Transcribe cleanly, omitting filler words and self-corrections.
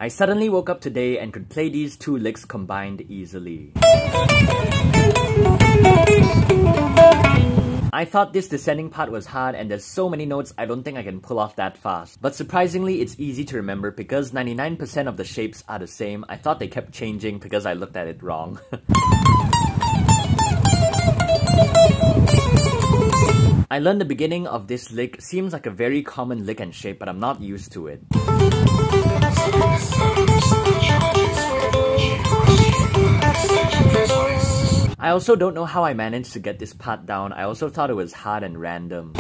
I suddenly woke up today and could play these two licks combined easily. I thought this descending part was hard and there's so many notes I don't think I can pull off that fast. But surprisingly, it's easy to remember because 99% of the shapes are the same. I thought they kept changing because I looked at it wrong. I learned the beginning of this lick seems like a very common lick and shape, but I'm not used to it. I also don't know how I managed to get this part down. I also thought it was hard and random.